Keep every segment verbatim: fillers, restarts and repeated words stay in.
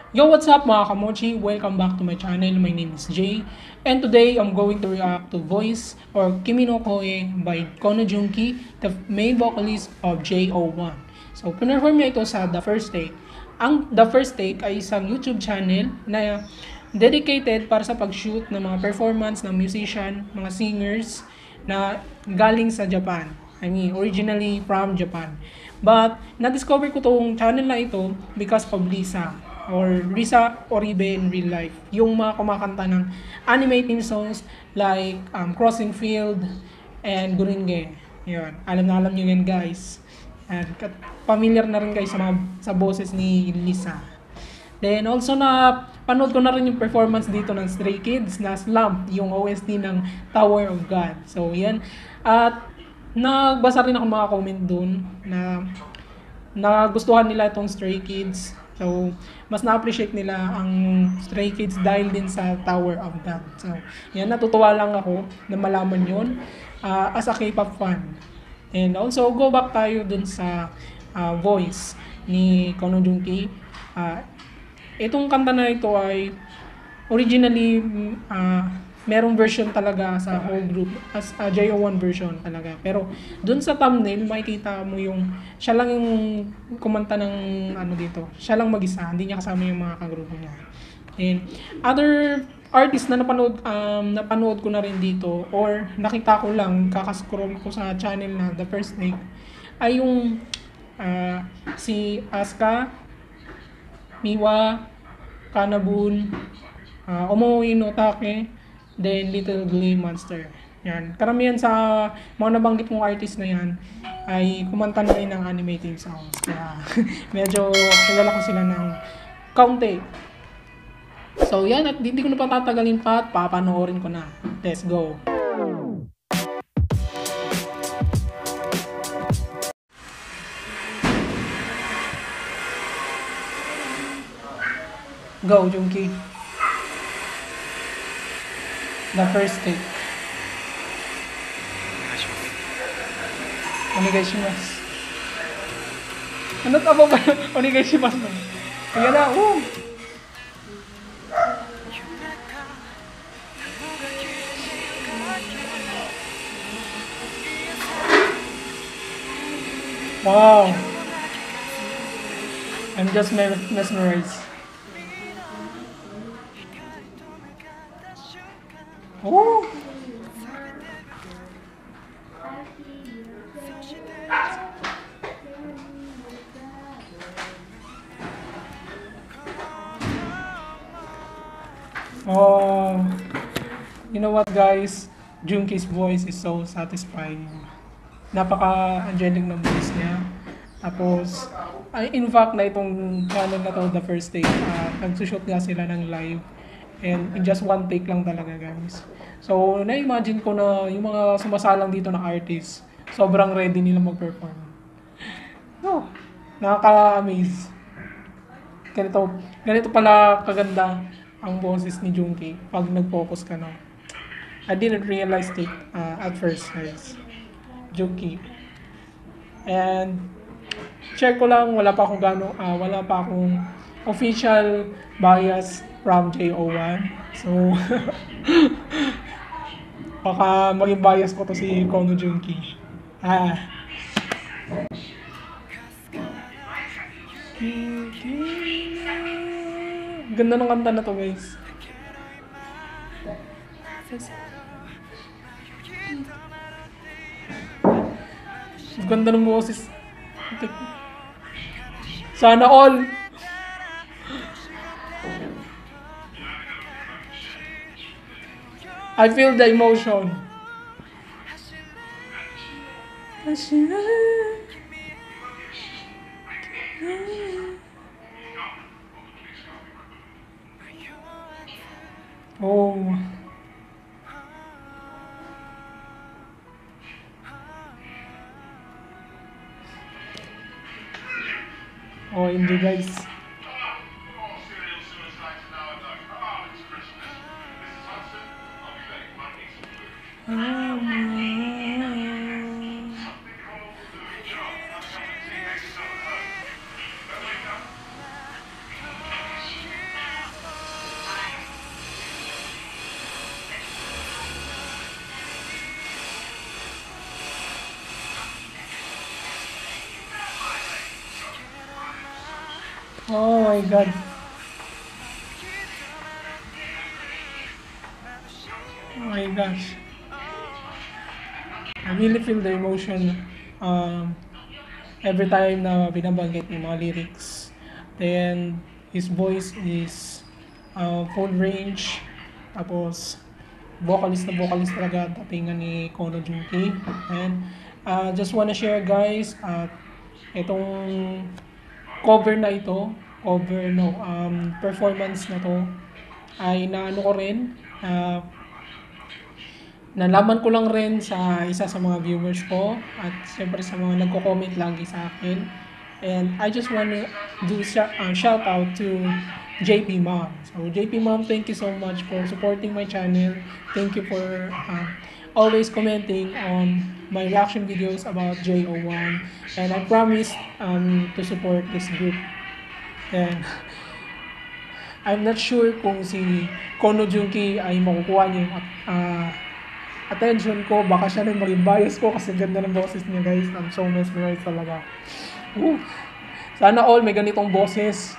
Yo, what's up mga kamochi? Welcome back to my channel. My name is Jay. And today, I'm going to react to Voice or Kimi no Koe by Kono Junki, the main vocalist of J O one. So, pinerform niya ito sa The First Take. Ang The First Take ay isang YouTube channel na dedicated para sa pag-shoot ng mga performance ng musician, mga singers na galing sa Japan. I mean, originally from Japan. But, na-discover ko tong channel na ito because of Lisa or Lisa Oribe in real life. Yung mga kumakanta ng anime theme songs like um, Crossing Field and Guringe. Yun. Alam na alam nyo yan guys. And familiar na rin guys sa, mga, sa boses ni Lisa. Then also na panood ko na rin yung performance dito ng Stray Kids na Slump, yung O S T ng Tower of God. So yan. At nagbasa rin ako mga comment dun na nagustuhan nila itong Stray Kids. So, mas na-appreciate nila ang Stray Kids dahil din sa Tower of God. So, yan, natutuwa lang ako na malaman yun uh, as a K-pop fan. And also, go back tayo dun sa uh, voice ni Kono Junki. Uh, itong kanta na ito ay originally uh, merong version talaga sa whole group as a J O one version talaga. Pero dun sa thumbnail makikita mo yung siya lang yung kumanta ng ano dito. Siya lang mag-isa, hindi niya kasama yung mga kagrupo niya. And other artists na napanood um, napanood ko na rin dito or nakita ko lang kakascroll ko sa channel na The First Take ay yung uh, si Asuka, Miwa, Kanabun, uh, Omoe no Take, then Little Glee Monster. Yan. Karamihan sa mga nabanggit mong artist na yan ay kumanta na rin ng animated songs. Kaya medyo kilala ko sila ng kaunti. So yan, at hindi ko na patatagalin pa at papanoorin ko na. Let's go! Go, Junki! The First Take. Onegaishimasu. Ano ka ba ba? Onegaishimasu na. Ayan na, oh! Wow! I'm just mesmerized. Oh! Oh, you know what guys, Junki's voice is so satisfying. Napaka-angelic ng voice niya. Tapos, ay, in fact na itong channel na to, The First Take, uh, nagsushoot nga sila ng live. And in just one take lang talaga guys. So, na-imagine ko na yung mga sumasalang dito na artist, sobrang ready nila mag-perform. Oh, nakaka-amaze. Ganito, ganito pala kaganda ang boses ni Junki pag nag-focus ka na. I didn't realize it uh, at first guys. Junki. And check ko lang, wala pa akong gano, uh, wala pa akong official bias from J O one. So, baka maging bias ko to si Kono Junki. Ah. Ganda ng kanta na to guys. Ganda ng boses. Sana all. I feel the emotion. Oh. Oh, hindi guys. my God. Oh my gosh. I really feel the emotion um, every time na binabanggit yung mga lyrics. Then, his voice is uh, full range. Tapos, vocalist na vocalist talaga datingan ni Kono Junki. And, uh, just wanna share guys, at uh, itong cover na ito, cover no, um, performance na to, ay naano ko rin, uh, nalaman ko lang rin sa isa sa mga viewers ko at siyempre sa mga nagko-comment lagi sa akin. And I just want to do sh- uh, shout out to J P Mom. So J P Mom, thank you so much for supporting my channel. Thank you for uh, always commenting on my reaction videos about J O one. And I promise um, to support this group. And I'm not sure kung si Kono Junki ay makukuha niya yung uh, attention ko, baka siya na maging bias ko kasi ganda ng boses niya guys. I'm so mesmerized talaga. Woo. Sana all may ganitong boses.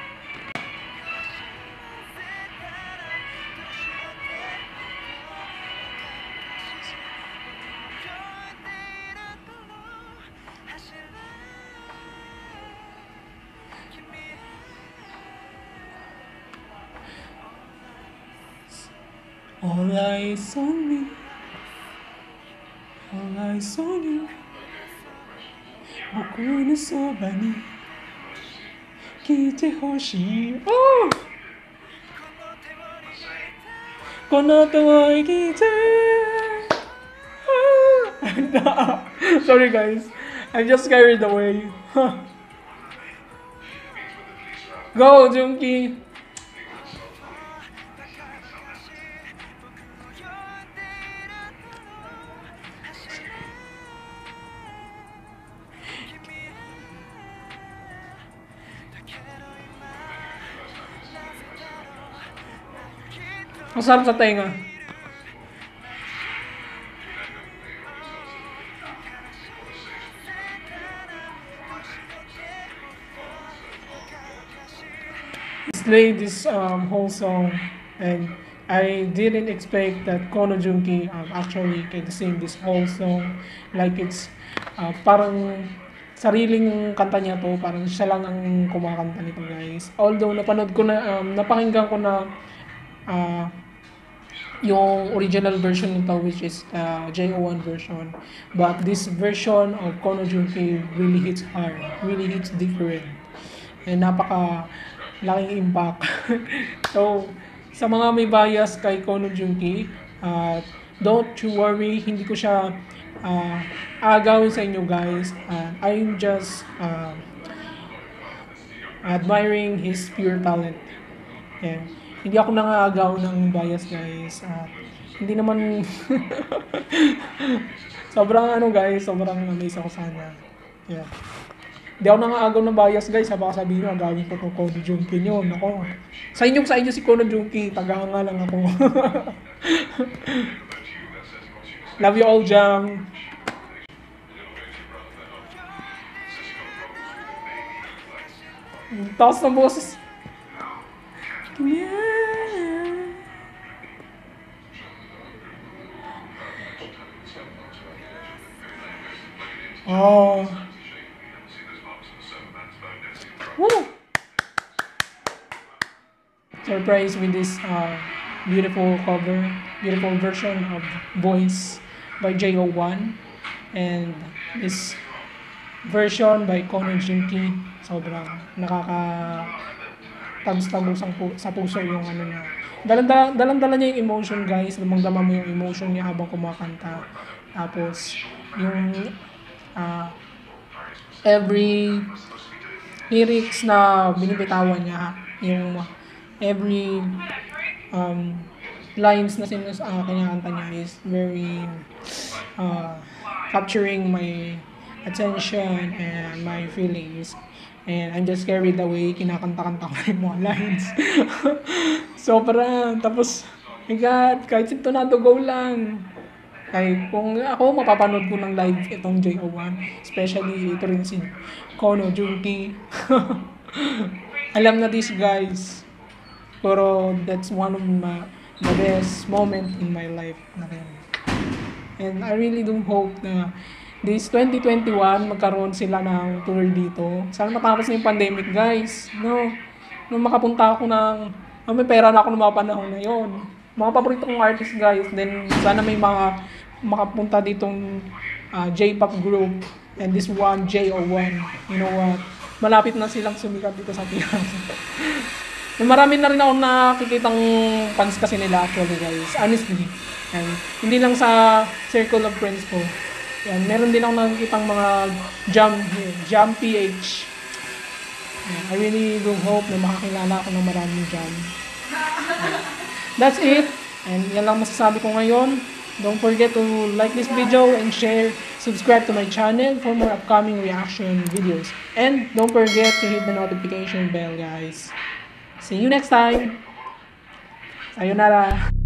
All eyes on me, all eyes on you. 僕のそばに来てほしい。Oh! この手を生きて。Sorry guys, I'm just carried away. Go Junki! Masarap sa tenga. He's played this um, whole song and I didn't expect that Kono Junki um, actually can sing this whole song like it's uh, parang sariling kanta niya to, parang siya lang ang kumakanta nito guys. Although napanood ko na, um, napakinggan ko na uh, yung original version nito which is uh, J O one version, but this version of Kono Junki really hits hard, really hits different, and napaka laking impact. So sa mga may bias kay Kono Junki, uh, don't you worry, hindi ko siya uh, agawin sa inyo guys. uh, I'm just uh, admiring his pure talent. Yeah. Hindi ako nangaagaw ng bias guys. At hindi naman sobrang ano guys, sobrang amaze ako sana. Yeah. Hindi ako nangaagaw ng bias guys. Baka sabihin nyo, agawin ko kung Kono Junki nyo. Nako. Sa inyo, sa inyo si Kono Junki. Tagahanga lang ako. Love you all, Jam. Taas ng boses. Yeah. Oh. Woo. Surprised with this uh, beautiful cover, beautiful version of Voice by J O one, and this version by Kono Junki. Sobrang nakaka tagos-tagos sa puso yung ano niya. Dalang-dala, dalang-dala niya yung emotion guys. Damang-dama mo yung emotion niya habang kumakanta. Tapos, yung uh, every lyrics na binibitawan niya, yung every um, lines na sinus, uh, kinakanta niya is very uh, capturing my attention and my feelings. And I'm just carried away, kinakanta-kanta ko yung mga lines. Sobra. Tapos, my God, kahit sintonado go lang. Ay, kung ako, mapapanood ko ng live itong J O one. Especially, ito rin si Kono Junki. Alam na this, guys. Pero that's one of my, the best moment in my life na rin. And I really do hope na this twenty twenty-one, magkaroon sila ng tour dito. Sana matapos na yung pandemic, guys. No, nung makapunta ako ng, oh, may pera na ako ng mga panahon na yon. Mga paborito kong artist, guys. Then, sana may mga makapunta ditong uh, J-pop group. And this one, J O one. You know what? Malapit na silang sumikat dito sa Pinas. Marami na rin ako nakikitang fans kasi nila actually, guys. Honestly. And hindi lang sa circle of friends ko. Yan, meron din ako nakikitang mga jam here, jam P H. Yan, I really do hope na makakilala ako ng maraming jam. Yan. That's it. And yan lang masasabi ko ngayon. Don't forget to like this video and share. Subscribe to my channel for more upcoming reaction videos. And don't forget to hit the notification bell, guys. See you next time. Sayonara.